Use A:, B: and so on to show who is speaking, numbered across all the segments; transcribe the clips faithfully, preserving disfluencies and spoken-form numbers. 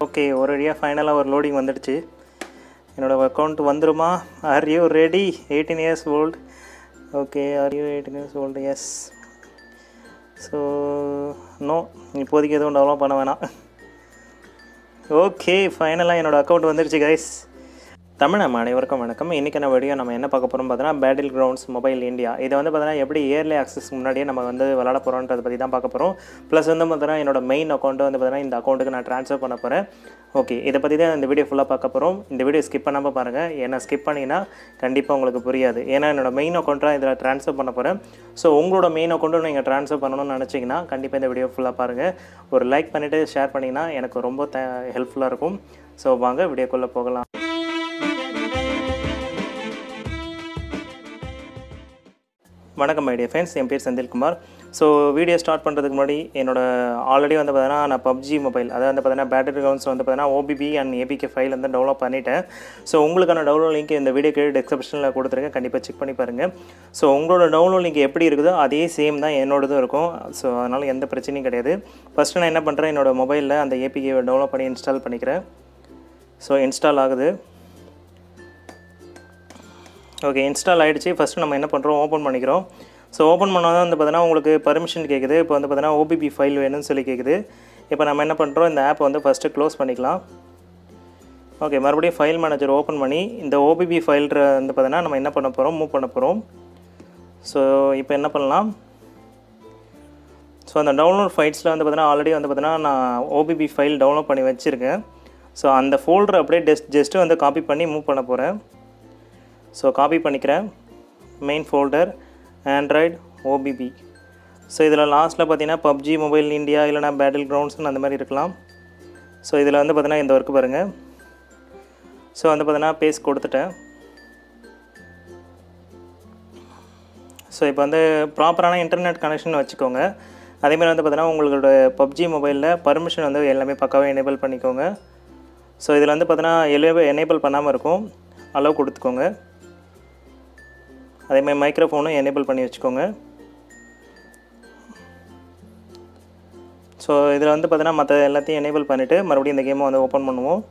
A: Okay, ஒரு வழியாக ஃபைனலாக ஒரு லோடிங் வந்துடுச்சு. என்னோடய அக்கௌண்ட் வந்துருமா? Are you ready? Eighteen years old. Okay, are you eighteen years old? Yes. So no, இப்போதைக்கு எதுவும் டெவலப் பண்ண வேணாம். ஓகே, ஃபைனலாக என்னோடய அக்கௌண்ட் வந்துடுச்சு கைஸ். தமிழ் நம்ம அனைவருக்கும் வணக்கம். இன்றைக்கான வீடியோ நம்ம என்ன பார்க்க போகிறோம் பார்த்தீங்கன்னா, பேட்டில் கிரவுண்ட்ஸ் மொபைல் இந்தியா. இதை வந்து பார்த்தீங்கன்னா எப்படி இயர்லி ஆக்சஸ் முன்னாடியே நம்ம வந்து விளாட போகிறோன்றதை பற்றி தான் பார்க்க போகிறோம். ப்ளஸ் வந்து பார்த்தீங்கன்னா என்னோட மெயின் அக்கௌண்ட்டு வந்து பார்த்தீங்கன்னா இந்த அக்கௌண்ட்டுக்கு நான் ட்ரான்ஸ்ஃபர் பண்ண போகிறேன். ஓகே, இதை பற்றி தான் இந்த வீடியோ ஃபுல்லாக பார்க்க போகிறோம். இந்த வீடியோ ஸ்கிப் பண்ணாமல் பாருங்கள். ஏன்னா ஸ்கிப் பண்ணிங்கன்னா கண்டிப்பாக உங்களுக்கு புரியாது. ஏன்னா என்னோட மெயின் அக்கௌண்ட்டாக இதில் ட்ரான்ஸ்ஃபர் பண்ண போகிறேன். ஸோ உங்களோட மெயின் அக்கௌண்ட்டும் நீங்கள் ட்ரான்ஸ்ஃபர் பண்ணணும்னு நினச்சிங்கன்னா கண்டிப்பாக இந்த வீடியோ ஃபுல்லாக பாருங்கள். ஒரு லைக் பண்ணிவிட்டு ஷேர் பண்ணிங்கன்னா எனக்கு ரொம்ப த ஹெல்ப்ஃபுல்லாக இருக்கும். ஸோ வாங்க வீடியோக்குள்ளே போகலாம். வணக்கம் மை டியர் ஃப்ரெண்ட்ஸ், என் பேர் செந்தில்குமார். ஸோ வீடியோ ஸ்டார்ட் பண்ணுறதுக்கு முன்னாடி என்னோட ஆல்ரெடி வந்து பார்த்தீங்கன்னா நான் பப்ஜி மொபைல் அதாவது வந்து பார்த்தீங்கன்னா பேட்டில் கிரவுண்ட்ஸ் வந்து பார்த்தீங்கன்னா ஓபிபி அண்ட் ஏபிகே ஃபைல் வந்து டெவலப் பண்ணிவிட்டேன். ஸோ உங்களுக்கான டவுன்லோட் லிங்க் இந்த வீடியோ கீழே டிஸ்கிரிப்ஷனில் கொடுத்துருக்கேன், கண்டிப்பாக செக் பண்ணி பாருங்கள். ஸோ உங்களோட டவுன்லோட் லிங்க் எப்படி இருக்குதோ அதே சேம் தான் என்னோடதும் இருக்கும். ஸோ அதனால் எந்த பிரச்சனையும் கிடையாது. ஃபஸ்ட்டு நான் என்ன பண்ணுறேன், என்னோடய மொபைலில் அந்த ஏபிகே டெவலப் பண்ணி இன்ஸ்டால் பண்ணிக்கிறேன். ஸோ இன்ஸ்டால் ஆகுது. ஓகே, இன்ஸ்டால் ஆகிடுச்சு. ஃபஸ்ட்டு நம்ம என்ன பண்ணுறோம், ஓப்பன் பண்ணிக்கிறோம். ஸோ ஓப்பன் பண்ணால் தான் வந்து பார்த்தீங்கன்னா உங்களுக்கு பர்மிஷன் கேட்குது. இப்போ வந்து பார்த்தீங்கன்னா ஓபிபி ஃபைல் வேணும்னு சொல்லி கேட்குது. இப்போ நம்ம என்ன பண்ணுறோம், இந்த ஆப்பை வந்து ஃபஸ்ட்டு க்ளோஸ் பண்ணிக்கலாம். ஓகே, மறுபடியும் ஃபைல் மேனேஜர் ஓப்பன் பண்ணி இந்த ஓபிபி ஃபைல் வந்து பார்த்தீங்கன்னா நம்ம என்ன பண்ண போகிறோம், மூவ் பண்ண போகிறோம். ஸோ இப்போ என்ன பண்ணலாம், ஸோ அந்த டவுன்லோட் ஃபைல்ஸில் வந்து பார்த்தீங்கன்னா ஆல்ரெடி வந்து பார்த்தீங்கன்னா நான் ஓபிபி ஃபைல் டவுன்லோட் பண்ணி வச்சுருக்கேன். ஸோ அந்த ஃபோல்டர் அப்படியே டெஸ்ட் ஜஸ்ட்டு வந்து காப்பி பண்ணி மூவ் பண்ண போகிறேன். ஸோ காப்பி பண்ணிக்கிறேன். Main folder Android OBB. So இதில் லாஸ்ட்டில் பார்த்தீங்கன்னா பப்ஜி மொபைல் இந்தியா இல்லைனா பேட்டில் கிரவுண்ட்ஸ்னு அந்த மாதிரி இருக்கலாம். ஸோ இதில் வந்து பார்த்தீங்கன்னா இந்த ஒர்க்கு பாருங்கள். ஸோ வந்து பார்த்தீங்கன்னா பேஸ்ட் கொடுத்துட்டேன். ஸோ இப்போ வந்து ப்ராப்பரான இன்டர்நெட் கனெக்ஷன் வச்சுக்கோங்க. அதேமாதிரி வந்து பார்த்தீங்கன்னா உங்களோட பப்ஜி மொபைலில் பர்மிஷன் வந்து எல்லாமே பக்காவாக எனேபிள் பண்ணிக்கோங்க. ஸோ இதில் வந்து பார்த்தீங்கன்னா எலே எனேபிள் பண்ணாமல் இருக்கும், அலோவ் கொடுத்துக்கோங்க. அதேமாதிரி மைக்ரோஃபோனும் எனேபிள் பண்ணி வச்சுக்கோங்க. ஸோ இதில் வந்து பார்த்தீங்கன்னா மற்ற எல்லாத்தையும் எனேபிள் பண்ணிவிட்டு மறுபடியும் இந்த கேமை வந்து ஓப்பன் பண்ணுவோம்.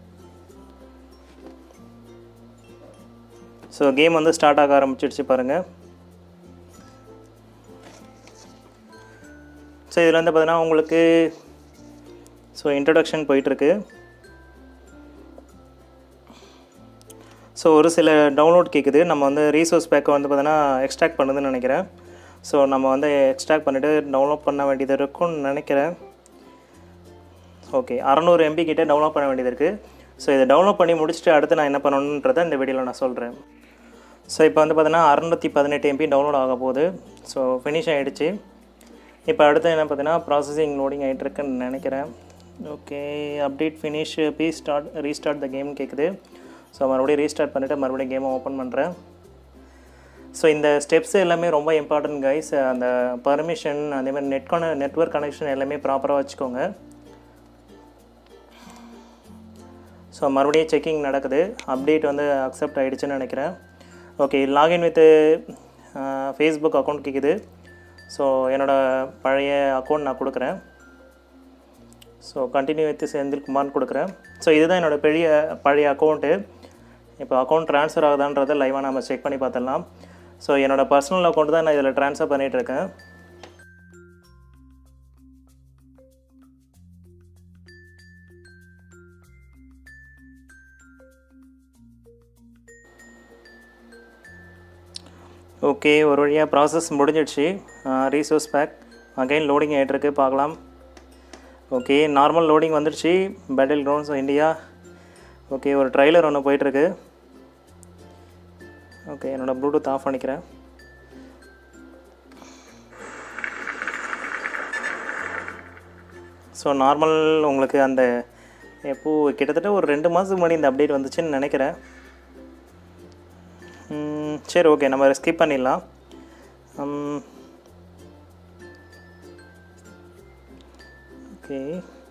A: ஸோ கேம் வந்து ஸ்டார்ட் ஆக ஆரம்பிச்சிடுச்சு பாருங்கள். ஸோ இதில் வந்து பார்த்தீங்கன்னா உங்களுக்கு ஸோ இன்ட்ரடக்ஷன் போயிட்டுருக்கு. ஸோ ஒரு சில டவுன்லோட் கேட்குது. நம்ம வந்து ரீசோர்ஸ் பேக்கை வந்து பார்த்தீங்கன்னா எக்ஸ்ட்ராக்ட் பண்ணுதுன்னு நினைக்கிறேன். ஸோ நம்ம வந்து எக்ஸ்ட்ராக்ட் பண்ணிவிட்டு டவுன்லோட் பண்ண வேண்டியது இருக்கும்னு நினைக்கிறேன். ஓகே, அறநூறு எம்பி கிட்டே டவுன்லோட் பண்ண வேண்டியது இருக்குது. ஸோ இதை டவுன்லோட் பண்ணி முடிச்சுட்டு அடுத்து நான் என்ன பண்ணணுன்றதை இந்த வீடியோவில் நான் சொல்கிறேன். ஸோ இப்போ வந்து பார்த்தீங்கன்னா அறுநூற்றி பதினெட்டு எம்பி டவுன்லோட் ஆக போகுது. ஸோ ஃபினிஷ் ஆகிடுச்சு. இப்போ அடுத்து என்ன பார்த்தீங்கன்னா ப்ராசஸிங் லோடிங் ஆகிட்டுருக்குன்னு நினைக்கிறேன். Okay, update finish please start restart the game கேட்குது. ஸோ மறுபடியும் ரீஸ்டார்ட் பண்ணிவிட்டு மறுபடியும் கேமை ஓப்பன் பண்ணுறேன். ஸோ இந்த ஸ்டெப்ஸ் எல்லாமே ரொம்ப இம்பார்ட்டன்ட் கைஸ். அந்த பர்மிஷன் அதேமாதிரி நெட் கன நெட்வொர்க் கனெக்ஷன் எல்லாமே ப்ராப்பராக வச்சுக்கோங்க. ஸோ மறுபடியும் செக்கிங் நடக்குது. அப்டேட் வந்து அக்செப்ட் ஆகிடுச்சுன்னு நினைக்கிறேன். Okay, login with Facebook account கேட்குது. ஸோ என்னோடய பழைய அக்கௌண்ட் நான் கொடுக்குறேன். ஸோ கண்டினியூ வித் செந்தில்குமார்னு கொடுக்குறேன். ஸோ இதுதான் என்னோடய பெரிய பழைய அக்கௌண்ட்டு. இப்போ அக்கௌண்ட் ட்ரான்ஸ்ஃபர் ஆகுதான்றதை லைவாக நம்ம செக் பண்ணி பார்த்துடலாம். ஸோ என்னோடய பர்சனல் அக்கௌண்ட் தான் நான் இதில் ட்ரான்ஸ்ஃபர் பண்ணிகிட்ருக்கேன். ஓகே, ஒரு வழியாக ப்ராசஸ் முடிஞ்சிடுச்சு. ரீசோர்ஸ் பேக் அகைன் லோடிங் ஆகிட்டுருக்கு, பார்க்கலாம். ஓகே, நார்மல் லோடிங் வந்துடுச்சு. Battle grounds India. ஓகே, ஒரு ட்ரைலர் ஒன்று போயிட்டுருக்கு. ஓகே, என்னோடய ப்ளூடூத் ஆஃப் பண்ணிக்கிறேன். ஸோ நார்மல் உங்களுக்கு அந்த எப்போது கிட்டத்தட்ட ஒரு ரெண்டு மாதத்துக்கு முன்னாடி இந்த அப்டேட் வந்துச்சுன்னு நினைக்கிறேன். சரி, ஓகே, நம்ம ஸ்கிப் பண்ணிடலாம். ஓகே,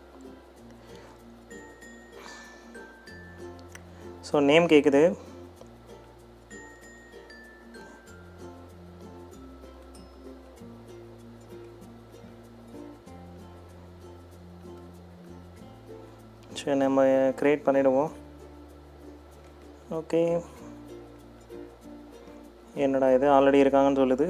A: ஸோ நேம் கேட்குது. சரி நம்ம க்ரியேட் பண்ணிடுவோம். ஓகே, என்னடா இது ஆல்ரெடி இருக்காங்கன்னு சொல்லுது.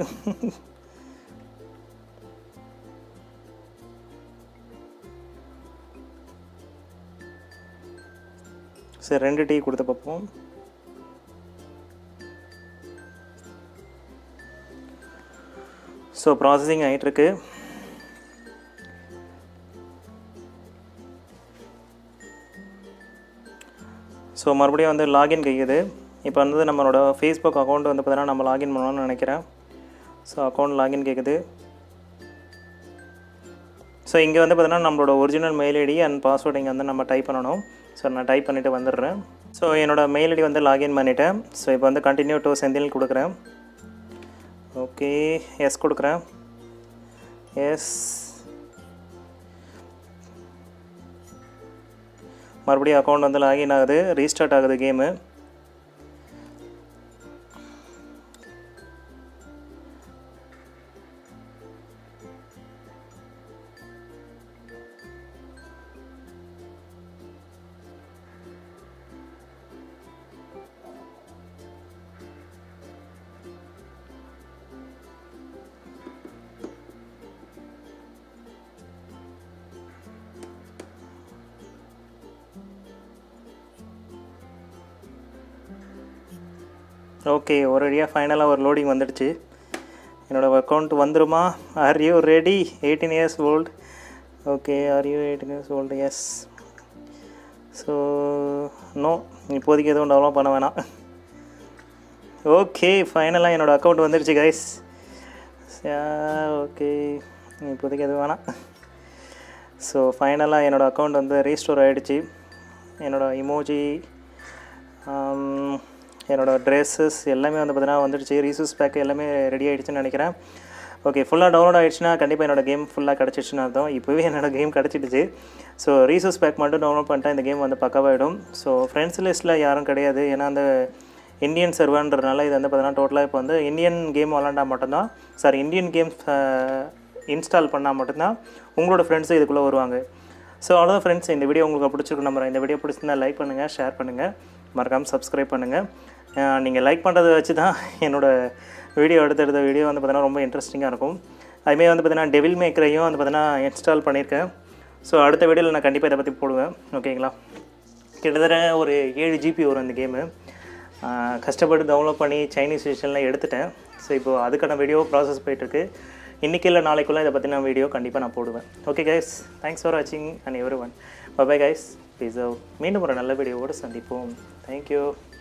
A: சரி ரெண்டு டீ கொடுத்து பார்ப்போம். ஸோ ப்ராசஸிங் ஆகிட்டுருக்கு. ஸோ மறுபடியும் வந்து லாகின் கேட்குது. இப்போ வந்து நம்மளோட ஃபேஸ்புக் அக்கௌண்ட் வந்து பார்த்தீங்கன்னா நம்ம லாகின் பண்ணணும்னு நினைக்கிறேன். ஸோ அக்கௌண்ட் லாகின் கேட்குது. ஸோ இங்கே வந்து பார்த்தீங்கன்னா நம்மளோட original mail ID and password இங்கே வந்து நம்ம டைப் பண்ணணும். ஸோ நான் டைப் பண்ணிவிட்டு வந்துடுறேன். ஸோ என்னோடய மெயில் ஐடி வந்து லாகின் பண்ணிவிட்டேன். ஸோ இப்போ வந்து கண்டினியூ டு செந்தில் கொடுக்குறேன். ஓகே, எஸ் கொடுக்குறேன். எஸ், மறுபடியும் அக்கௌண்ட் வந்து லாகின் ஆகுது, ரீஸ்டார்ட் ஆகுது கேமு. ஓகே, ஒரு வழியாக ஃபைனலாக ஒரு லோடிங் வந்துடுச்சு. என்னோடய அக்கௌண்ட் வந்துருமா? Are you ready? Eighteen years old. Okay, are you eighteen years old? Yes. So no, இப்போதைக்கு எதுவும் டெவலப் பண்ண வேணாம். ஓகே, ஃபைனலாக என்னோடய அக்கௌண்ட் வந்துடுச்சு கைஸ். ஓகே, இப்போதைக்கு எதுவும் வேணாம். ஸோ ஃபைனலாக என்னோடய அக்கௌண்ட் வந்து ரீஸ்டோர் ஆகிடுச்சு. என்னோடய இமோஜி, என்னோடய ட்ரெஸ்ஸஸ் எல்லாமே வந்து பார்த்தீங்கன்னா வந்துடுச்சு. ரீசோர்ஸ் பேக் எல்லாமே ரெடி ஆகிடுச்சுன்னு நினைக்கிறேன். ஓகே, ஃபுல்லாக டவுன்லோட் ஆகிடுச்சுன்னா கண்டிப்பாக என்னோடய கேம் ஃபுல்லாக கிடச்சிடுச்சுன்னு அர்த்தம். இப்போவே என்னோடய கேம் கிடச்சிடுச்சு. ஸோ ரீசோர்ஸ் பேக் மட்டும் டவுன்லோட் பண்ணிட்டா இந்த கேம் வந்து பக்காவாகிடும். ஸோ ஃப்ரெண்ட்ஸ் லிஸ்ட்டில் யாரும் கிடையாது, ஏன்னா அந்த இந்தியன் சர்வர்ன்றதுனால இது வந்து பார்த்தீங்கன்னா டோட்டலாக இப்போ வந்து இந்தியன் கேம் விளாண்டா மட்டும்தான், சாரி இந்தியன் கேம்ஸ் இன்ஸ்டால் பண்ணால் மட்டும்தான் உங்களோட ஃப்ரெண்ட்ஸு இதுக்குள்ளே வருவாங்க. ஸோ அவ்வளோதான் ஃப்ரெண்ட்ஸ், இந்த வீடியோ உங்களுக்கு பிடிச்சிருக்கு நம்புறேன். இந்த வீடியோ பிடிச்சிருந்தா லைக் பண்ணுங்கள், ஷேர் பண்ணுங்கள், மறக்காமல் சப்ஸ்கிரைப் பண்ணுங்கள். நீங்கள் லைக் பண்ணுறதை வச்சு தான் என்னோடய வீடியோ அடுத்தடுத்த வீடியோ வந்து பார்த்தீங்கன்னா ரொம்ப இன்ட்ரெஸ்டிங்காக இருக்கும். அதுமாரி வந்து பார்த்தீங்கன்னா டெவில் மேக்கரையும் வந்து பார்த்தீங்கன்னா இன்ஸ்டால் பண்ணியிருக்கேன். ஸோ அடுத்த வீடியோவில் நான் கண்டிப்பாக இதை பற்றி போடுவேன். ஓகேங்களா? கிட்டத்தட்ட ஒரு ஏழு ஜிபி வரும் இந்த கேமு. கஷ்டப்பட்டு டவுன்லோட் பண்ணி சைனீஸ் விஷயம்லாம் எடுத்துட்டேன். ஸோ இப்போது அதுக்கான வீடியோ ப்ராசஸ் போயிட்டுருக்கு. இன்றைக்கி இல்லை நாளைக்குள்ளே இதை பற்றின வீடியோ கண்டிப்பாக நான் போடுவேன். ஓகே கைஸ், தேங்க்ஸ் ஃபார் வாட்சிங் and everyone. Bye bye guys, please. மீண்டும் ஒரு நல்ல வீடியோவோடு சந்திப்போம். தேங்க்யூ.